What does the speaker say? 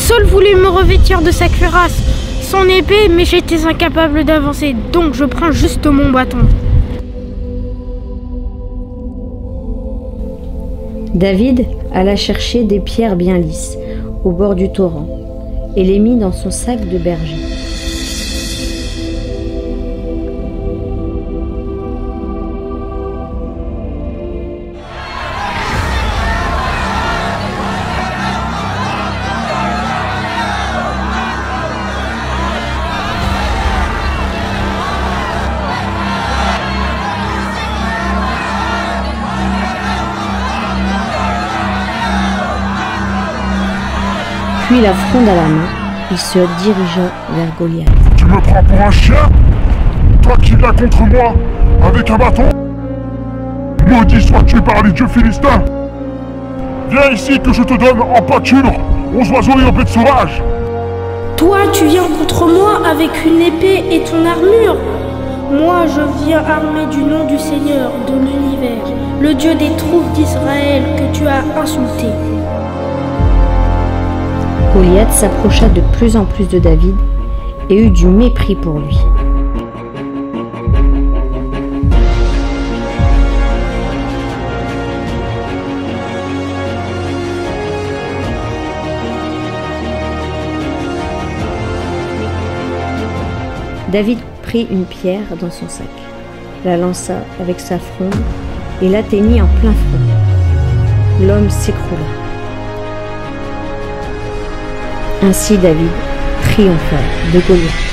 Saul voulait me revêtir de sa cuirasse, son épée, mais j'étais incapable d'avancer, donc je prends juste mon bâton. David alla chercher des pierres bien lisses au bord du torrent et les mit dans son sac de berger. Puis la fronde à la main, il se dirigea vers Goliath. Tu me prends pour un chien? Toi qui viens contre moi avec un bâton? Maudit sois-tu par les dieux philistins! Viens ici que je te donne en pâture aux oiseaux et aux bêtes sauvages! Toi, tu viens contre moi avec une épée et ton armure. Moi, je viens armé du nom du Seigneur de l'univers, le Dieu des troupes d'Israël que tu as insulté. Goliath s'approcha de plus en plus de David et eut du mépris pour lui. David prit une pierre dans son sac, la lança avec sa fronde et l'atteignit en plein front. L'homme s'écroula. Ainsi David triompha de Goliath.